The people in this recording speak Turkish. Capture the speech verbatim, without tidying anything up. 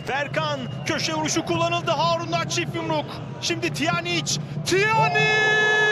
Berkan köşe vuruşu kullanıldı. Harun'dan çift yumruk. Şimdi Tiyanic. Tiyanic!